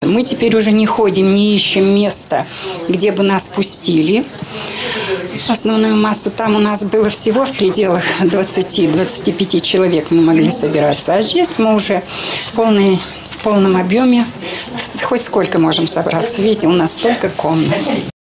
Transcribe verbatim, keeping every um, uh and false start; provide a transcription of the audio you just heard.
Мы теперь уже не ходим, не ищем места, где бы нас пустили. Основную массу там у нас было всего в пределах двадцати-двадцати пяти человек мы могли собираться. А здесь мы уже в, полной, в полном объеме хоть сколько можем собраться. Видите, у нас столько комнат.